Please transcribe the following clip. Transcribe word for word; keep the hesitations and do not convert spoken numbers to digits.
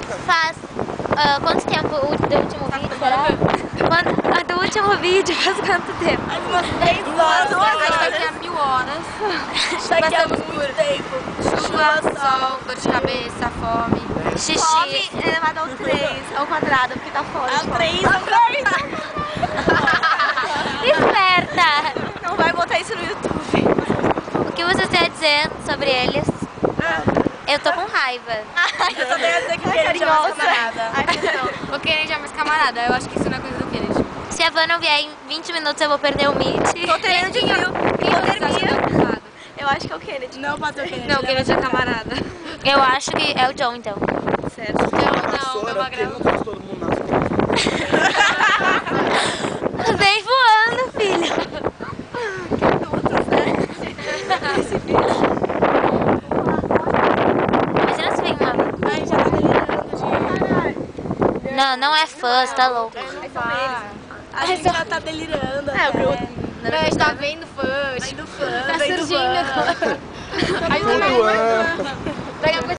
Faz uh, quanto tempo o, do último vídeo, será? Quando, a do último vídeo faz quanto tempo? Faz umas dez horas. Acho que daqui a mil horas. Daqui a muito tempo. Chuva, sol, dor de cabeça, fome. Xixi. Fome elevado ao três, ao quadrado, porque tá fora. Ao três, ao três. Esperta! Não vai botar isso no YouTube. O que você está dizendo sobre eles? Eu tô com raiva. Eu só tenho a dizer que o Kennedy é mais camarada. O Kennedy é mais camarada, eu acho que isso não é coisa do Kennedy. Se a Van não vier em vinte minutos, eu vou perder o Meet. Tô treinando de mil. Hipotermia. Eu acho que é o Kennedy. Não pode ser o Kennedy. Não, o Kennedy é camarada. Eu acho que é o John, então. Certo. Não, não, Professora, não, porque não. não faz todo mundo nasce. Vem voando, filho. Imagina se vem uma... Ai, já tá delirando, gente. Não, não é fã, você tá louco. A gente já tá delirando. É, o Bruno. Não, a gente tá vendo fãs. Vem do fã, Tá vem do surgindo. fã. A gente Tudo também. é. Daqui a pouco